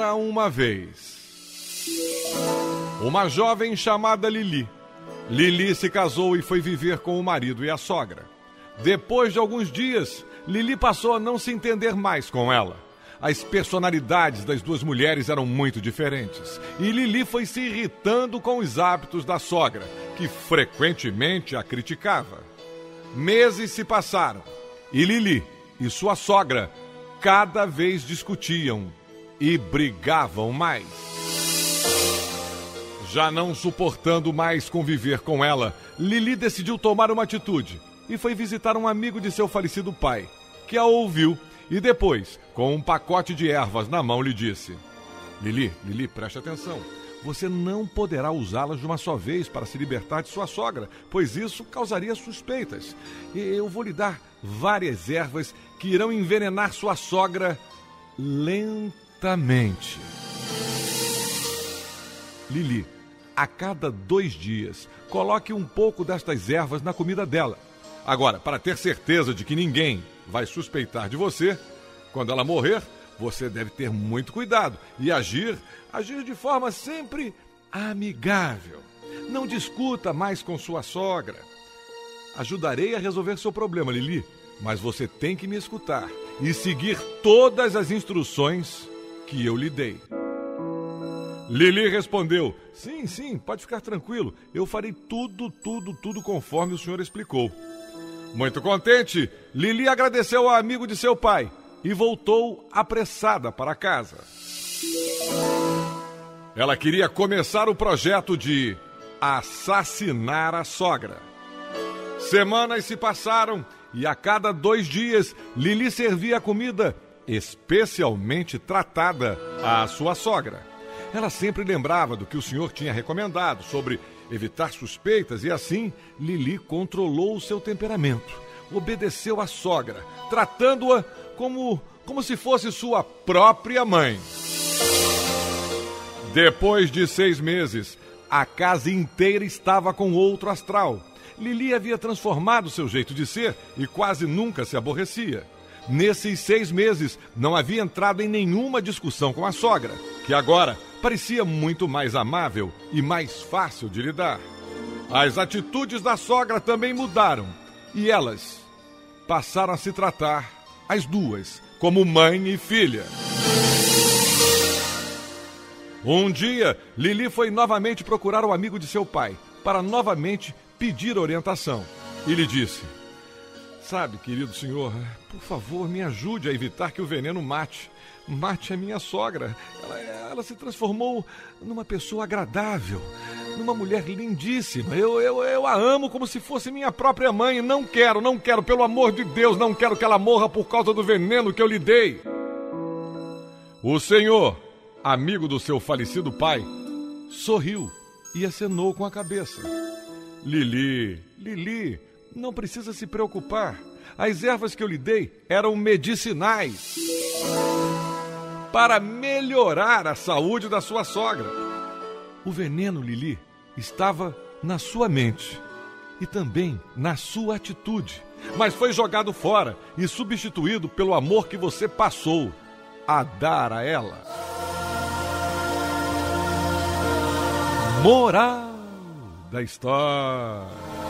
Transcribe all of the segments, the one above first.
Era uma vez uma jovem chamada Lili. Lili se casou e foi viver com o marido e a sogra. Depois de alguns dias, Lili passou a não se entender mais com ela. As personalidades das duas mulheres eram muito diferentes e Lili foi se irritando com os hábitos da sogra, que frequentemente a criticava. Meses se passaram e Lili e sua sogra cada vez discutiam e brigavam mais. Já não suportando mais conviver com ela, Lili decidiu tomar uma atitude e foi visitar um amigo de seu falecido pai, que a ouviu e depois, com um pacote de ervas na mão, lhe disse: Lili, preste atenção. Você não poderá usá-las de uma só vez para se libertar de sua sogra, pois isso causaria suspeitas. Eu vou lhe dar várias ervas que irão envenenar sua sogra lentamente. Lili, a cada 2 dias, coloque um pouco destas ervas na comida dela. Agora, para ter certeza de que ninguém vai suspeitar de você, quando ela morrer, você deve ter muito cuidado e agir de forma sempre amigável. Não discuta mais com sua sogra. Ajudarei a resolver seu problema, Lili, mas você tem que me escutar e seguir todas as instruções que eu lhe dei. Lili respondeu: Sim, pode ficar tranquilo. Eu farei tudo conforme o senhor explicou. Muito contente, Lili agradeceu ao amigo de seu pai e voltou apressada para casa. Ela queria começar o projeto de assassinar a sogra. Semanas se passaram e a cada 2 dias Lili servia comida especialmente tratada à sua sogra. Ela sempre lembrava do que o senhor tinha recomendado sobre evitar suspeitas e assim Lili controlou o seu temperamento. Obedeceu à sogra, tratando-a como se fosse sua própria mãe. Depois de 6 meses, a casa inteira estava com outro astral. Lili havia transformado seu jeito de ser e quase nunca se aborrecia. Nesses 6 meses, não havia entrado em nenhuma discussão com a sogra, que agora parecia muito mais amável e mais fácil de lidar. As atitudes da sogra também mudaram e elas passaram a se tratar, as duas, como mãe e filha. Um dia, Lili foi novamente procurar o amigo de seu pai para novamente pedir orientação. E lhe disse: Sabe, querido senhor, por favor, me ajude a evitar que o veneno mate a minha sogra. Ela se transformou numa pessoa agradável, numa mulher lindíssima. Eu a amo como se fosse minha própria mãe. Não quero, pelo amor de Deus, não quero que ela morra por causa do veneno que eu lhe dei. O senhor, amigo do seu falecido pai, sorriu e acenou com a cabeça. Lili, não precisa se preocupar. As ervas que eu lhe dei eram medicinais para melhorar a saúde da sua sogra. O veneno, Lili, estava na sua mente e também na sua atitude, mas foi jogado fora e substituído pelo amor que você passou a dar a ela. Moral da história: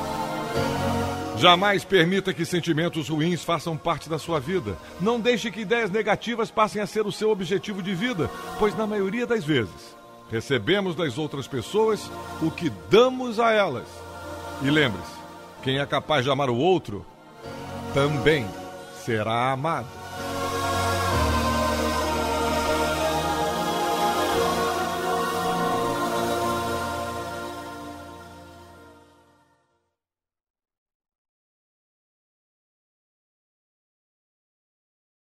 jamais permita que sentimentos ruins façam parte da sua vida. Não deixe que ideias negativas passem a ser o seu objetivo de vida, pois na maioria das vezes recebemos das outras pessoas o que damos a elas. E lembre-se, quem é capaz de amar o outro também será amado.